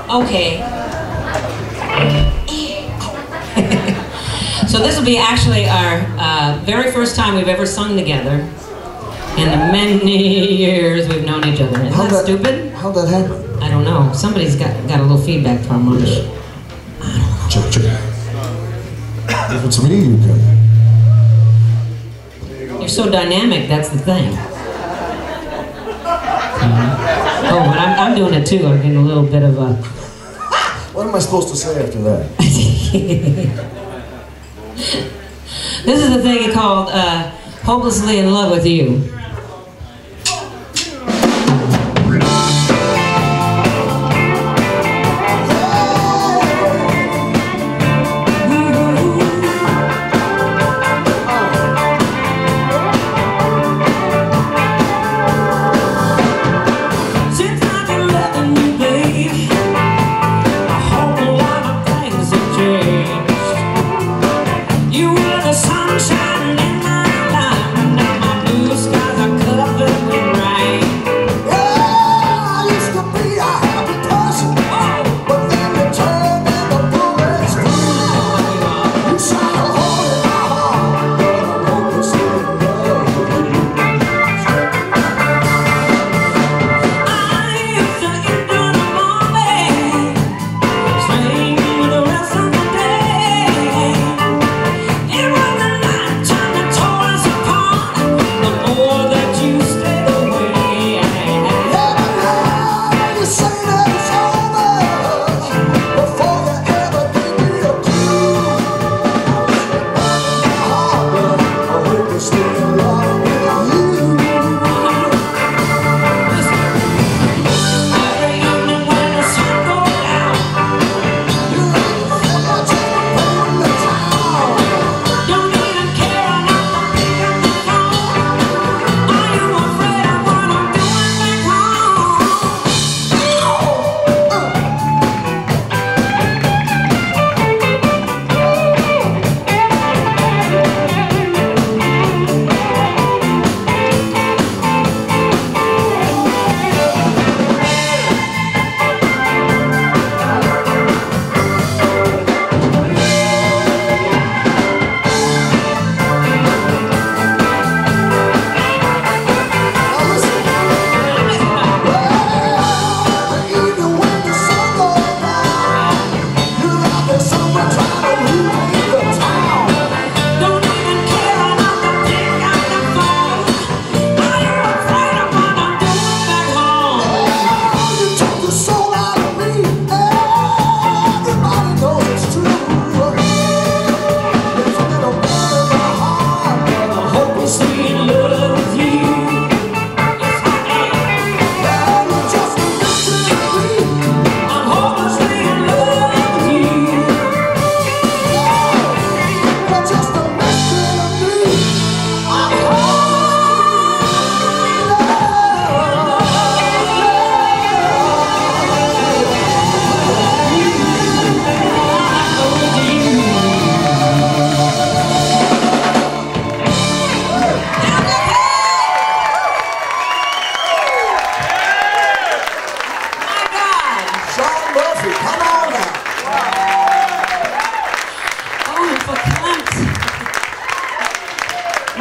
Okay. So this will be actually our very first time we've ever sung together in the many years we've known each other. Isn't that stupid? How'd that happen? I don't know. Somebody's got a little feedback from us. Check, check. If it's me, you can. You're so dynamic, that's the thing. Oh, but I'm doing it too. I'm getting a little bit of a... What am I supposed to say after that? This is the thing called Hopelessly in Love with You. Sunshine in my life, and now my blue skies are covered with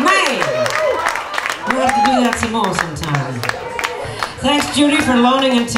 We'll have to do that some more sometime. Thanks, Judy, for loaning and